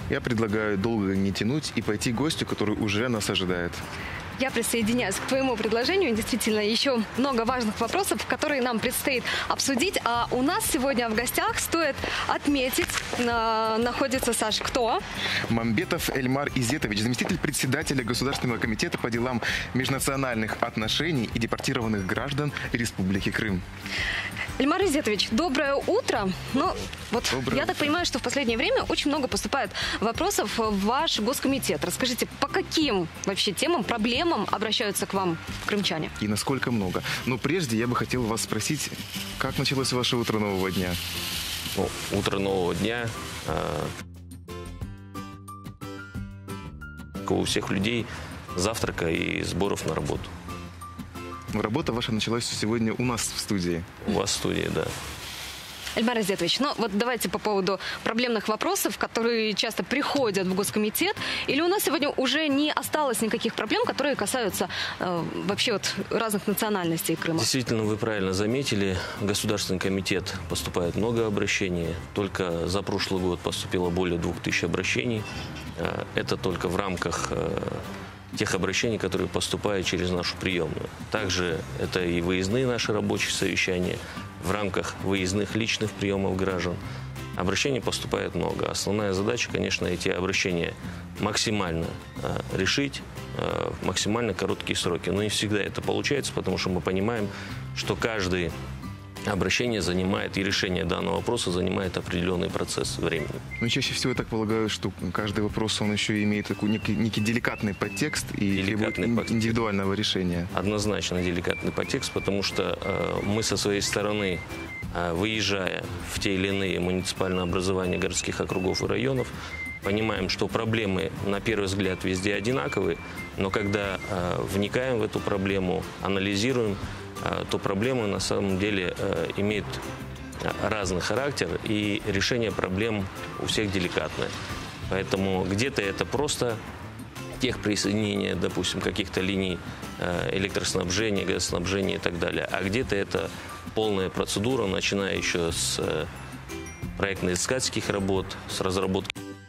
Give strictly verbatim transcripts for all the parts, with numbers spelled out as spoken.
Я предлагаю долго не тянуть и пойти к гостю, который уже нас ожидает. Я присоединяюсь к твоему предложению. Действительно, еще много важных вопросов, которые нам предстоит обсудить. А у нас сегодня в гостях, стоит отметить, э, находится, Саш, кто? Мамбетов Эльмар Изетович, заместитель председателя Государственного комитета по делам межнациональных отношений и депортированных граждан Республики Крым. Эльмар Изетович, доброе утро. Ну, вот Доброе я утро. так понимаю, что в последнее время очень много поступает вопросов в ваш госкомитет. Расскажите, по каким вообще темам, проблемам обращаются к вам крымчане? И насколько много. Но прежде я бы хотел вас спросить, как началось ваше утро нового дня? Ну, утро нового дня. Э, как у всех людей, завтрака и сборов на работу. Работа ваша началась сегодня у нас в студии. У вас в студии, да. Эльмар Изетович, ну вот давайте по поводу проблемных вопросов, которые часто приходят в госкомитет. Или у нас сегодня уже не осталось никаких проблем, которые касаются э, вообще вот разных национальностей Крыма? Действительно, вы правильно заметили, в Государственный комитет поступает много обращений. Только за прошлый год поступило более двух тысяч обращений. Э, Это только в рамках э, тех обращений, которые поступают через нашу приемную. Также это и выездные наши рабочие совещания. В рамках выездных личных приемов граждан обращений поступает много. Основная задача, конечно, эти обращения максимально э, решить э, в максимально короткие сроки. Но не всегда это получается, потому что мы понимаем, что каждый обращение занимает, и решение данного вопроса занимает определенный процесс времени. Но чаще всего, я так полагаю, что каждый вопрос, он еще имеет такой некий, некий деликатный подтекст и Деликатный требует подтекст. индивидуального решения. Однозначно деликатный подтекст, потому что э, мы со своей стороны, э, выезжая в те или иные муниципальные образования городских округов и районов, понимаем, что проблемы на первый взгляд везде одинаковые, но когда э, вникаем в эту проблему, анализируем, э, то проблемы на самом деле э, имеют разный характер, и решение проблем у всех деликатное. Поэтому где-то это просто техприсоединение, допустим, каких-то линий электроснабжения, газоснабжения и так далее. А где-то это полная процедура, начиная еще с проектно-искательских работ, с разработки,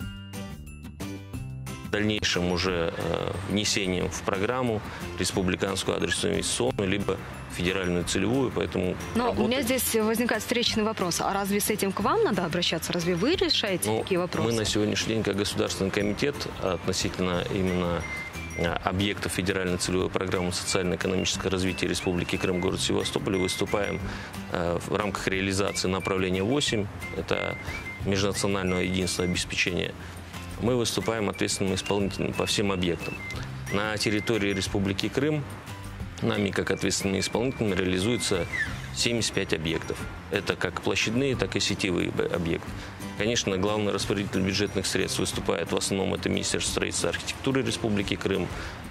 дальнейшим уже внесением в программу республиканскую адресную инвестиционную, либо федеральную целевую, поэтому... Но работать... у меня здесь возникает встречный вопрос. А разве с этим к вам надо обращаться? Разве вы решаете ну, такие вопросы? Мы на сегодняшний день, как Государственный комитет, относительно именно объектов федеральной целевой программы социально-экономического развития Республики Крым, город Севастополь, выступаем в рамках реализации направления восемь, это межнационального единства обеспечения. Мы выступаем ответственным исполнителем по всем объектам. На территории Республики Крым нами, как ответственными исполнителями, реализуется семьдесят пять объектов. Это как площадные, так и сетевые объекты. Конечно, главный распорядитель бюджетных средств выступает в основном это Министерство строительства и архитектуры Республики Крым.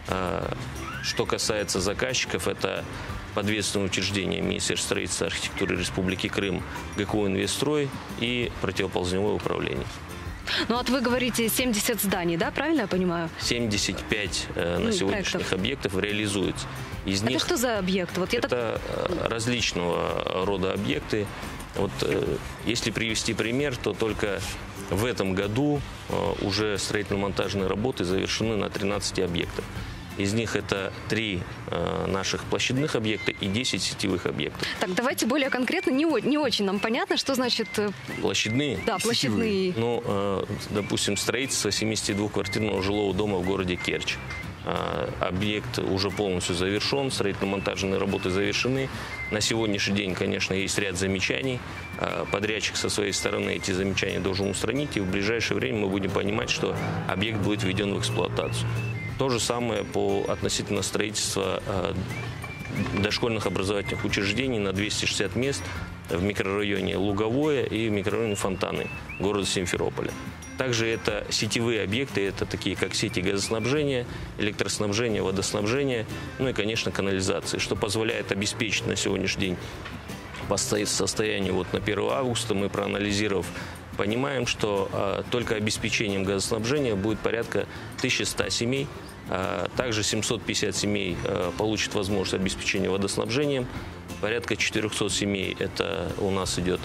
Что касается заказчиков, это подведомственное учреждение Министерства строительства и архитектуры Республики Крым, ГКУ «Инвестстрой» и противоползневое управление. Ну вот вы говорите семьдесят зданий, да? Правильно я понимаю? семьдесят пять э, на ну, сегодняшних проектов. объектов реализуется. Из Это них что за объект? Вот я так... это э, различного рода объекты. Вот, э, если привести пример, то только в этом году э, уже строительно-монтажные работы завершены на тринадцати объектах. Из них это три э, наших площадных объекта и десять сетевых объектов. Так, давайте более конкретно. Не, о- не очень нам понятно, что значит... э, Площадные? Да, площадные. Ну, э, допустим, строительство семидесятидвухквартирного жилого дома в городе Керчь. Э, объект уже полностью завершен, строительно-монтажные работы завершены. На сегодняшний день, конечно, есть ряд замечаний. Э, подрядчик со своей стороны эти замечания должен устранить, и в ближайшее время мы будем понимать, что объект будет введен в эксплуатацию. То же самое по относительно строительства э, дошкольных образовательных учреждений на двести шестьдесят мест в микрорайоне Луговое и в микрорайоне Фонтаны города Симферополя. Также это сетевые объекты, это такие как сети газоснабжения, электроснабжения, водоснабжения, ну и, конечно, канализации, что позволяет обеспечить на сегодняшний день по состоянию вот на первое августа, мы проанализировав, понимаем, что э, только обеспечением газоснабжения будет порядка тысячи ста семей. Э, также семьсот пятьдесят семей э, получат возможность обеспечения водоснабжением. Порядка четырехсот семей это у нас идет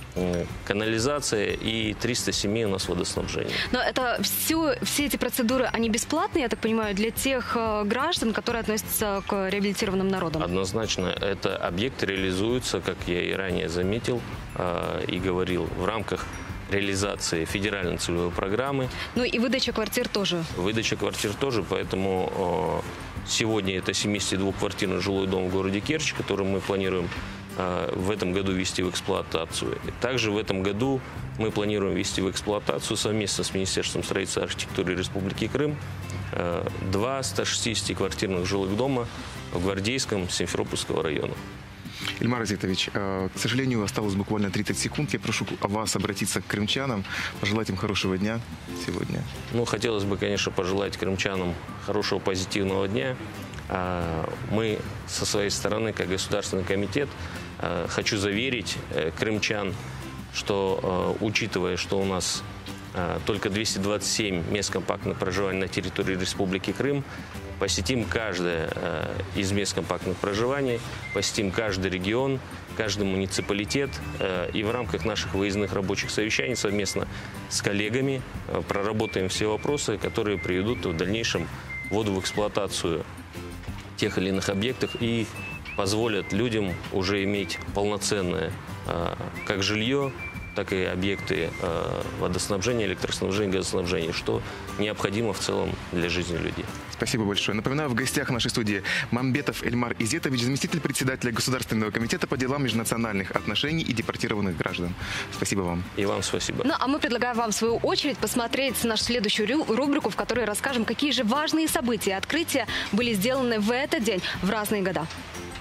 м, канализация и триста семей у нас водоснабжение. Но это все, все эти процедуры, они бесплатные, я так понимаю, для тех э, граждан, которые относятся к реабилитированным народам? Однозначно, это объект реализуется, как я и ранее заметил э, и говорил, в рамках реализации федеральной целевой программы. Ну и выдача квартир тоже. Выдача квартир тоже, поэтому э, сегодня это семидесятидвухквартирный жилой дом в городе Керчь, который мы планируем э, в этом году ввести в эксплуатацию. Также в этом году мы планируем ввести в эксплуатацию совместно с Министерством строительства и архитектуры Республики Крым э, два ста шестидесятиквартирных жилых дома в Гвардейском Симферопольского района. Ильмар Азетович, э, к сожалению, осталось буквально тридцать секунд. Я прошу вас обратиться к крымчанам, пожелать им хорошего дня сегодня. Ну, хотелось бы, конечно, пожелать крымчанам хорошего позитивного дня. А, Мы со своей стороны, как Государственный комитет, а, хочу заверить э, крымчан, что, э, учитывая, что у нас э, только двести двадцать семь мест компактного проживания на территории Республики Крым, посетим каждое э, из мест компактных проживаний, посетим каждый регион, каждый муниципалитет. Э, и в рамках наших выездных рабочих совещаний совместно с коллегами э, проработаем все вопросы, которые приведут в дальнейшем вводу в эксплуатацию тех или иных объектов и позволят людям уже иметь полноценное э, как жилье, так и объекты э, водоснабжения, электроснабжения, газоснабжения, что необходимо в целом для жизни людей. Спасибо большое. Напоминаю, в гостях нашей студии Мамбетов Эльмар Изетович, заместитель председателя Государственного комитета по делам межнациональных отношений и депортированных граждан. Спасибо вам. И вам спасибо. Ну, а мы предлагаем вам, в свою очередь, посмотреть нашу следующую рю- рубрику, в которой расскажем, какие же важные события и открытия были сделаны в этот день в разные года.